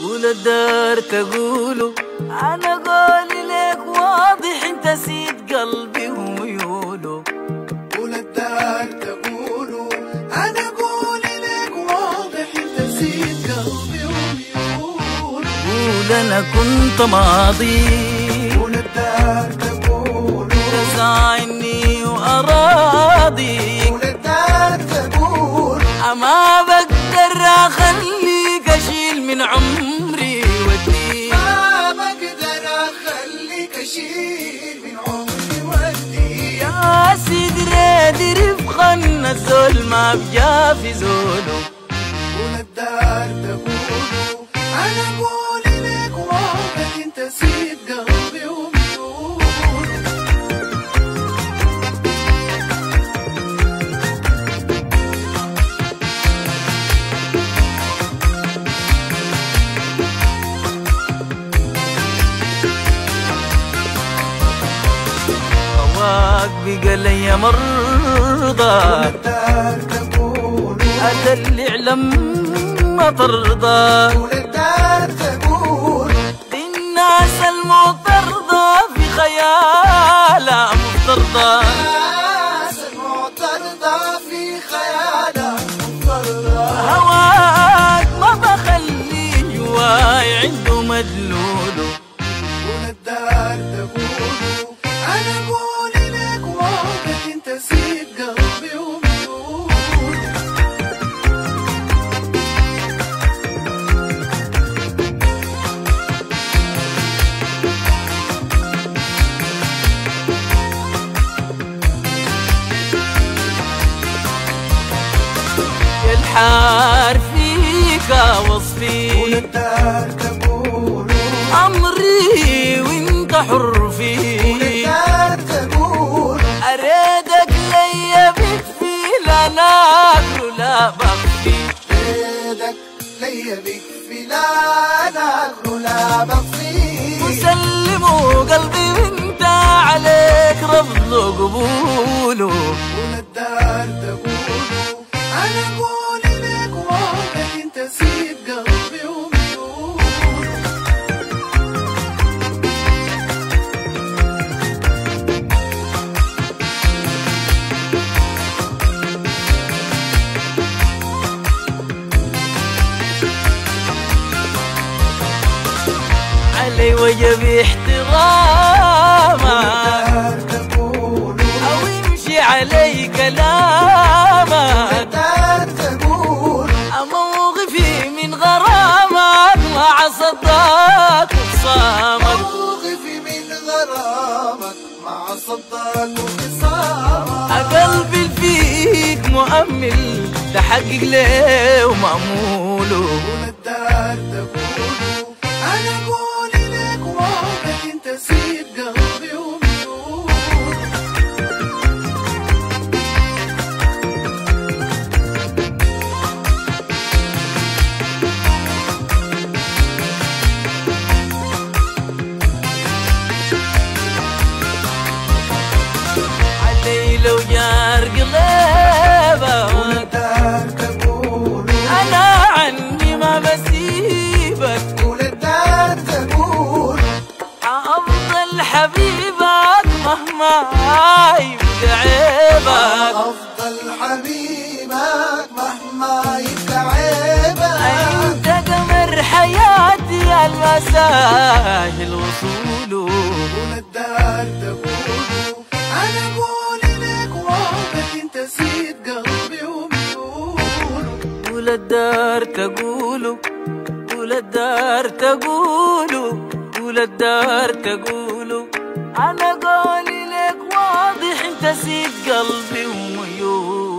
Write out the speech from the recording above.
قول الدار تقولوا أنا قولي لك واضح انت سيد قلبي وميوله. قول الدار تقولوا أنا قولي لك واضح انت سيد قلبي وميوله. قول أنا كنت ماضي. قول الدار تقولوا تزعلني وأراضي. قول الدار تقول أما بقدر أخليك أشيل من عمري وديك. ما بقدر أخليك أشيل من عمري وديك. يا سيدي ريدي رفقنا الزول ما بجا في زوله. قول الدار تقولوا أنا قولي لك واضح انت سيد قلبي وميول. هواك بقى لي مرضى. قول الدار تقولوا أدلع لما ترضى. قول الدار تقول الناس المعترضة في خيالها مفترضة. الناس المعترضة في خيالها مفترضة. هواك ما بخلي جواي عنده مدلوله. قول الدار تقولوا أنا قولي لك واضح انت سيد قلبي وميول. الحار فيك وصفي. قول الدار تقولوا أمري وانت حر قول فيه. الدار تقول أريدك ليا بكفي لا ناكل ولا بخفي. بيدك ليا بكفي لا ناكل لا بخفي. مسلم قلبي وانت عليك رفض قبوله. قول الدار تقولوا أنا قولي لك واضح انت سيد قلبي وميول. علي وجبي احترامك تقولوا أو يمشي علي كلامك. تقول موقفي من غرامك مع صداك وخصامك. موقفي من غرامك مع صداك وخصامك. قلبي فيك مؤمل تحقق ليه ومأموله. قول الدار تقولوا أنا قولي لك واضح انت سيد قلبي وميول. علي لو جار قول قلبك الدار تقولوا أنا عني ما بسيبك. قول الدار تقول أفضل حبيبك مهما يبقى عيبك. أفضل حبيبك مهما يبقى عيبك. أنت قمر حياتي المساهل وصوله. قول الدار تقولوا أنا قولي لك واضح انت سيد قلبي وميول. قول الدار تقولوا. قول الدار تقولوا. قول الدار تقولوا أنا قولي لك واضح انت سيد قلبي وميول.